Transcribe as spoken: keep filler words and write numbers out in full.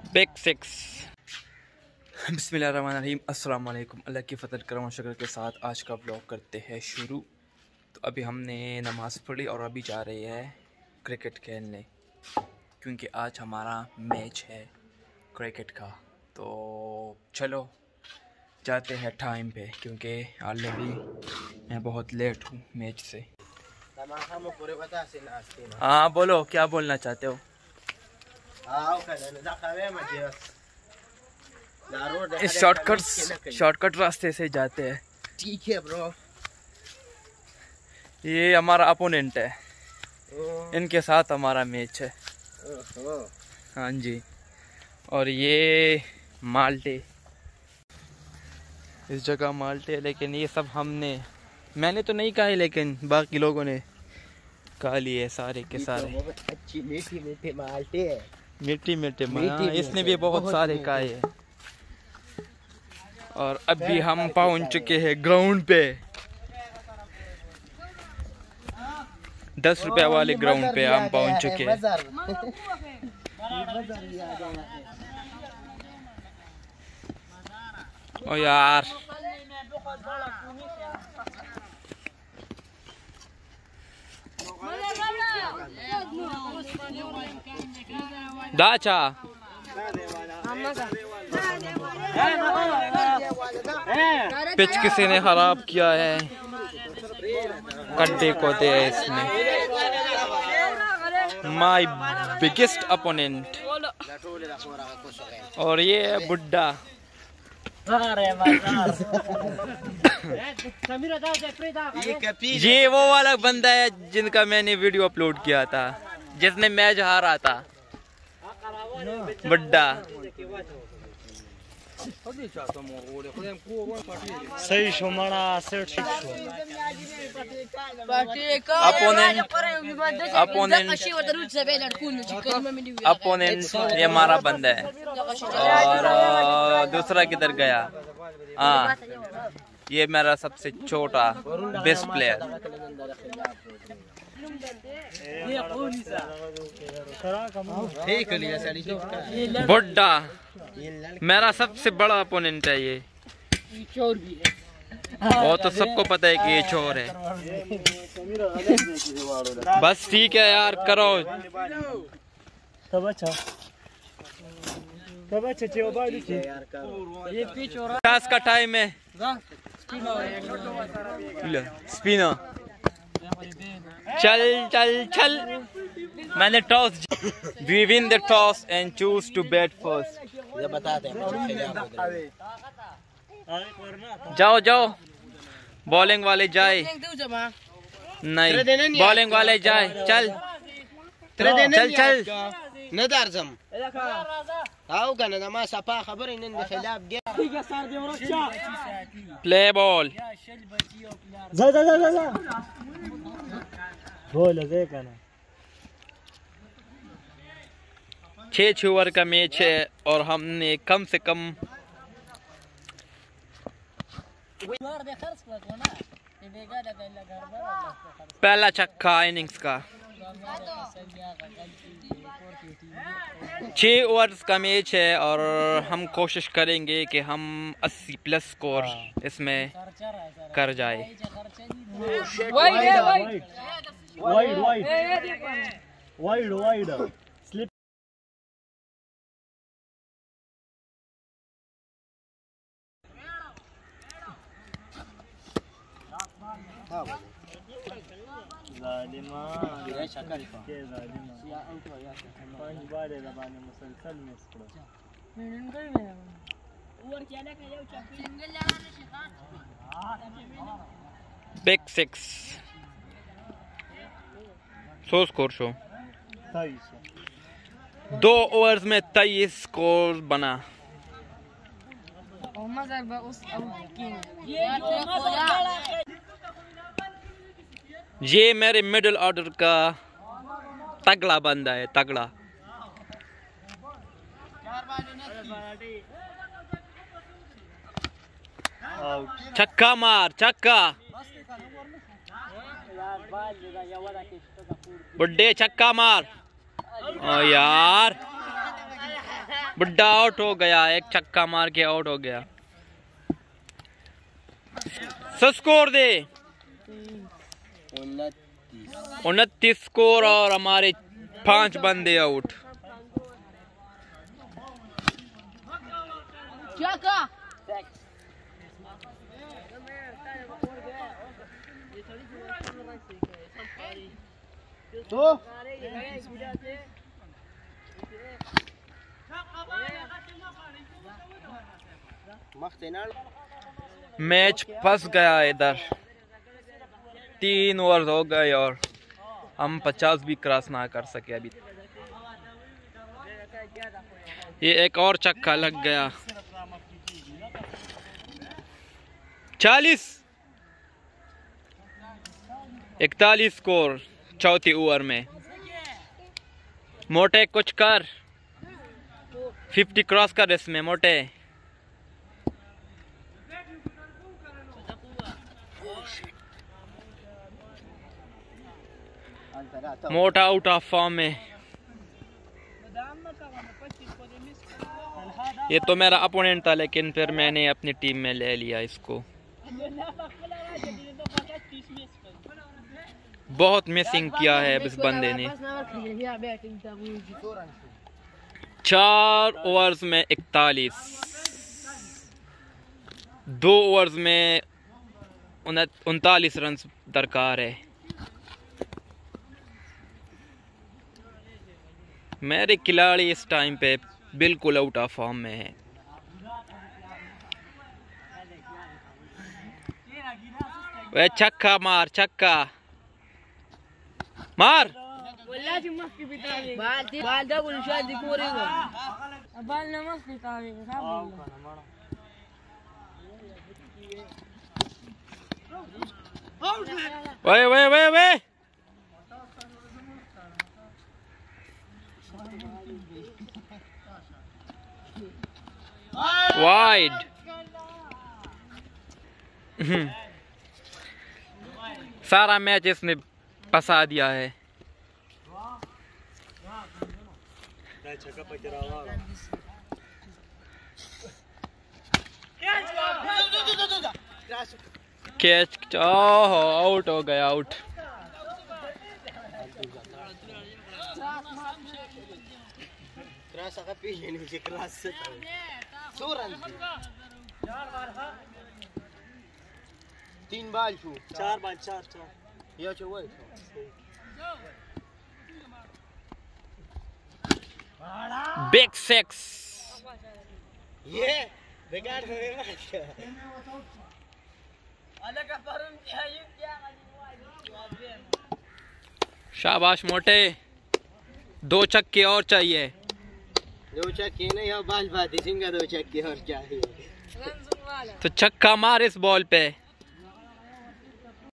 Big six. बिस्मिल्लाहिर्रहमानिर्रहीम। अस्सलाम वालेकुम। अल्लाह की फ़ज़ल करम और शुक्र के साथ आज का ब्लॉग करते हैं शुरू। तो अभी हमने नमाज़ पढ़ी और अभी जा रहे हैं क्रिकेट खेलने, क्योंकि आज हमारा मैच है क्रिकेट का। तो चलो जाते हैं टाइम पे, क्योंकि ऑलरेडी मैं बहुत लेट हूँ मैच से। हाँ बोलो, क्या बोलना चाहते हो? इस शॉर्टकट शॉर्टकट रास्ते से जाते हैं। ठीक है ब्रो। ये हमारा अपोनेंट है, इनके साथ हमारा मैच है। हाँ जी। और ये माल्टे, इस जगह माल्टे, लेकिन ये सब हमने मैंने तो नहीं खाए, लेकिन बाकी लोगों ने खा लिए सारे के सारे। तो अच्छी मीठी मीठी माल्टे है। मीठी मीठी माल्टे, इसने भी बहुत, बहुत सारे खाए हैं। और अभी हम पहुंच चुके हैं ग्राउंड पे, दस रुपए वाले ग्राउंड पे हम पहुंच चुके हैं। ओ यार, दाचा पिच किसी ने खराब किया है, गड्ढे को दे इसमें। My biggest opponent. और ये है बुड्ढा। ये वो वाला बंदा है जिनका मैंने वीडियो अपलोड किया था, जिसने मैच हारा था, बुड्ढा। सही शुमारा सेट अपोनेंट अपोनेंट अपोनेंट ये हमारा बंदा है। और दूसरा किधर गया? हाँ, ये मेरा सबसे छोटा बेस्ट प्लेयर। बुड्ढा मेरा सबसे बड़ा अपोनेंट है। ये वो तो सबको पता है कि ये चोर है। बस ठीक है यार, करो। तब अच्छा तब अच्छा टास का टाइम है। स्पिनर, चल चल चल। मैंने toss, we win the toss and choose to bat first. ये बता दे। जाओ जाओ, बॉलिंग वाले जाए। नहीं, बॉलिंग वाले जाए। चल चल चल। ندار زم او کنه ما صفا خبر ان خلاف प्ले बॉल। जा जा जा जा बोल दे kana छह छह ओवर का मैच है और हमने कम से कम पहला छक्का इनिंग्स का। छह ओवर्स का मैच है और हम कोशिश करेंगे कि हम अस्सी प्लस स्कोर इसमें कर जाए। Wide wide wide wide slip. ظالما يا شكل के ظالما या अंक या पांच बार है दबाने मुसलसल मिस करो मिनन गई में ओवर क्या ना का यो सिंगल लाना ने शिकान बिग सिक्स। सौ स्कोर शो दो ओवर्स में तेईस स्कोर बना। ये मेरे मिडिल ऑर्डर का तगड़ा बंदा है, तगड़ा। छक्का मार, छक्का। बुड्ढे छक्का मार। ओ यार बुड्ढा आउट हो गया, एक छक्का मार के आउट हो गया। स्कोर दे उनतीस स्कोर और हमारे पांच बंदे आउट। क्या का तो मैच फंस गया इधर। तीन ओवर हो गए और हम पचास भी क्रॉस ना कर सके अभी। ये एक और छक्का लग गया। चालीस इकतालीस स्कोर चौथी ओवर में। मोटे कुछ कर, फिफ्टी क्रॉस कर इसमें मोटे। मोटा आउट ऑफ फॉर्म में। ये तो मेरा अपोनेंट था लेकिन फिर मैंने अपनी टीम में ले लिया इसको। बहुत मिसिंग किया है इस बंदे ने। चार ओवर्स में इकतालीस, दो ओवर्स में उनतालीस रन दरकार है। मेरे खिलाड़ी इस टाइम पे बिल्कुल आउट ऑफ फॉर्म में है। वे छक्का मार, छक्का मार। वे वे वे वे वाइड। सारा मैच इसने फंसा दिया है। कैच, ओह आउट हो गया, आउट। तीन बाल छू, चार बाल, चार चार या छू वो बिग सिक्स। ये बेकार हो गया। शाबाश मोटे, दो छक्के और चाहिए। दो छक्के नहीं हो बाल बात, सिंगा दो छक्के और चाहिए। तो छक्का मार इस बॉल पे।